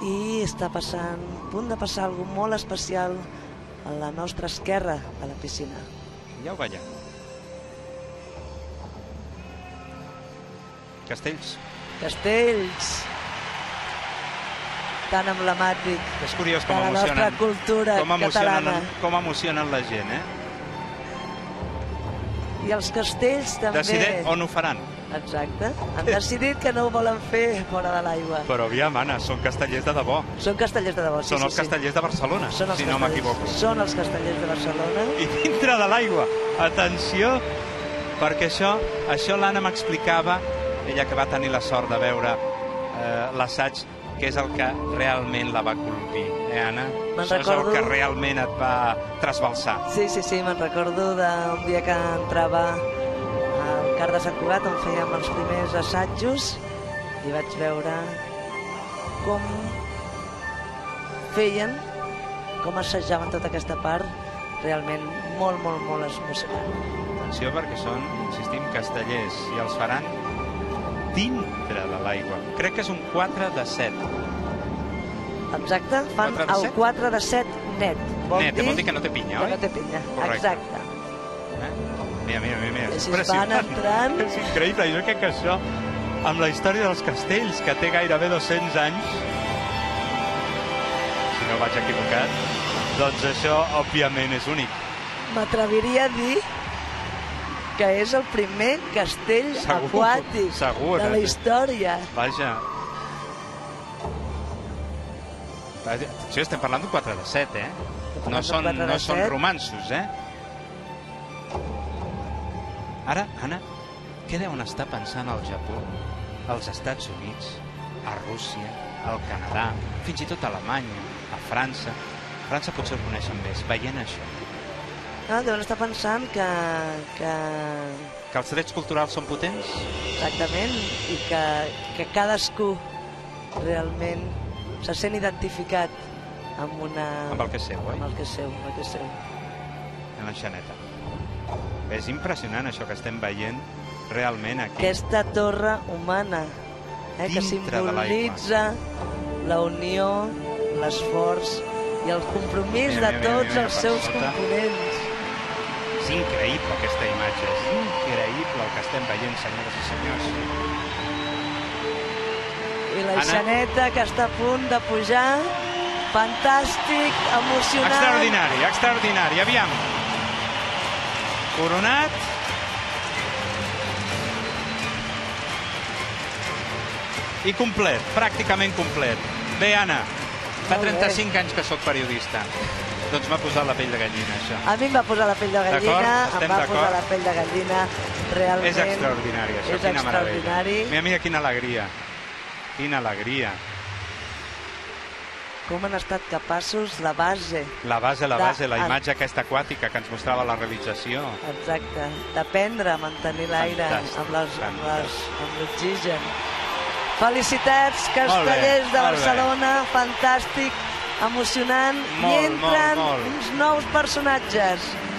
I està passant, a punt de passar alguna cosa molt especial a la nostra esquerra de la piscina. Ja ho veiem. Castells. Castells, tan emblemàtic És curiós de la nostra cultura catalana. Com emocionen la gent, eh? I els castells també... Decident on ho faran. Exacte. Han decidit que no ho volen fer fora de l'aigua. Però aviam, Anna, són castellers de debò. Són castellers de debò, sí. Són els castellers de Barcelona, si no m'equivoco. Són els castellers de Barcelona. I dintre de l'aigua. Atenció, perquè això l'Anna m'explicava, ella que va tenir la sort de veure l'assaig, que és el que realment la va colpir, Anna? Això és el que realment et va trasbalsar. Sí, me'n recordo d'un dia que entrava al Car de Sant Cugat, on fèiem els primers assajos, i vaig veure com feien, com assajaven tota aquesta part, realment molt emocionant. Atenció, perquè són, insistim, castellers, i els faran dintre de l'aigua. Crec que és un 4 de 7. Exacte, fan el 4 de 7 net. Vol dir que no té pinya, oi? Que no té pinya, exacte. Mira, és impressionant. És increïble, jo crec que això, amb la història dels castells, que té gairebé 200 anys, si no vaig equivocat, doncs això, òbviament, és únic. M'atreviria a dir que és el primer castell aquàtic de la història. Vaja. Atenció, estem parlant d'un 4 de 7, eh? No són romansos, eh? Ara, Anna, què deuen estar pensant al Japó, als Estats Units, a Rússia, al Canadà, fins i tot a Alemanya, a França? França potser ho coneixen més, veient això. Deuen estar pensant que els drets culturals són potents? Exactament, i que cadascú realment se sent identificat amb el que és seu, oi? Amb el que és seu. En la Xaneta. És impressionant això que estem veient realment aquí. Aquesta torre humana, que simbolitza la unió, l'esforç i el compromís de tots els seus components. És increïble aquesta imatge, és increïble el que estem veient, senyores i senyors. I la Xaneta, que està a punt de pujar, fantàstic, emocionant. Extraordinari, aviam. Coronat. I complet, pràcticament complet. Bé, Anna, fa 35 anys que sóc periodista. Doncs m'ha posat la pell de gallina, això. A mi em va posar la pell de gallina, em va posar la pell de gallina, realment. És extraordinari, això, quina meravella. Mira, quina alegria. Quina alegria. Com han estat capaços, la base, la imatge aquesta aquàtica que ens mostrava la realització. Exacte, d'aprendre a mantenir l'aire amb l'oxigen. Felicitats, castellers de Barcelona, fantàstic, emocionant, i entren uns nous personatges.